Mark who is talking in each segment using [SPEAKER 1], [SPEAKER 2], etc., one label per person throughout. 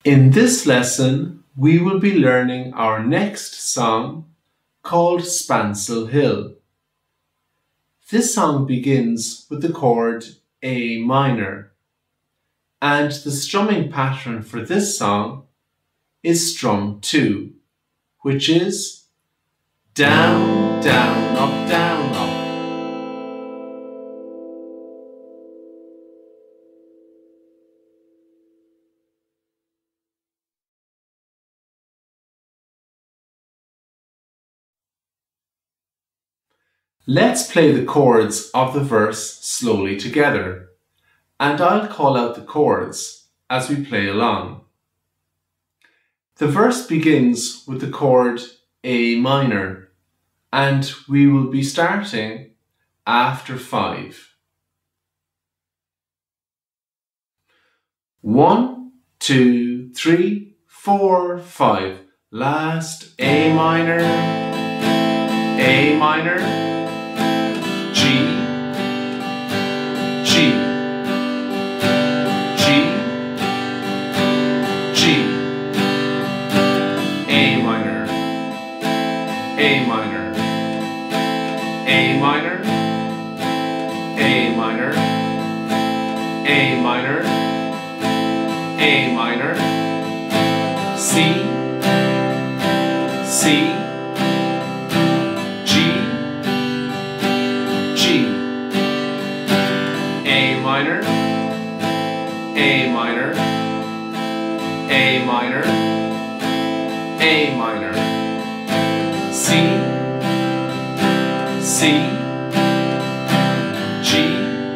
[SPEAKER 1] In this lesson, we will be learning our next song called Spancel Hill. This song begins with the chord A minor, and the strumming pattern for this song is strum 2, which is down, down, up, down, up. Let's play the chords of the verse slowly together, and I'll call out the chords as we play along. The verse begins with the chord A minor, and we will be starting after 5. 1, 2, 3, 4, 5. Last A minor, A minor, G, G, G, G, A minor, A minor, A minor, A minor, A minor, A minor, C, C, G, G, A minor, A minor, A minor, A minor, C, C, G,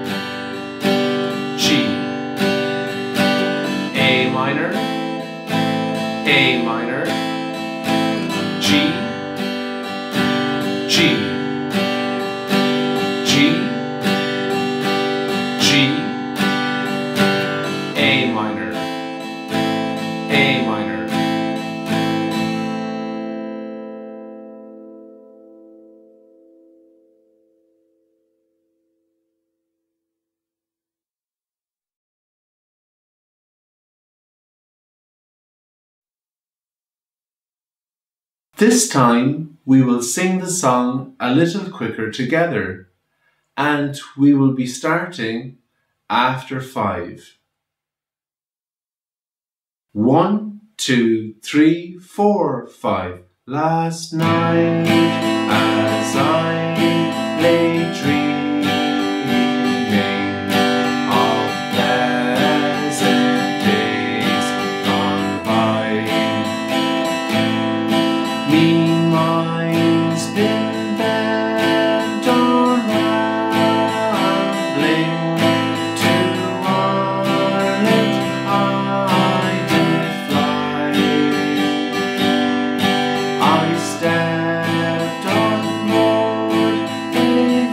[SPEAKER 1] G, A minor, A minor, G, G, G, G, A minor, A minor. This time we will sing the song a little quicker together, and we will be starting after 5. 1, 2, 3, 4, 5. Last night as I lay dreaming of pleasant days gone by, me mind's been bent on rambling to Ireland I did fly. I stepped on board a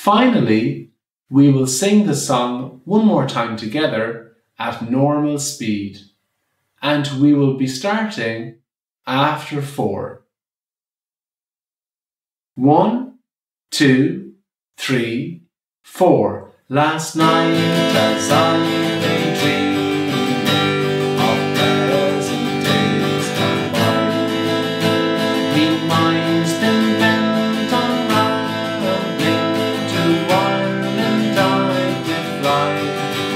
[SPEAKER 1] Finally, we will sing the song one more time together at normal speed, and we will be starting after 4. 1, 2, 3, 4. Last night as I lay dreaming of pleasant days gone by, me mind's been bent on rambling to Ireland I did fly.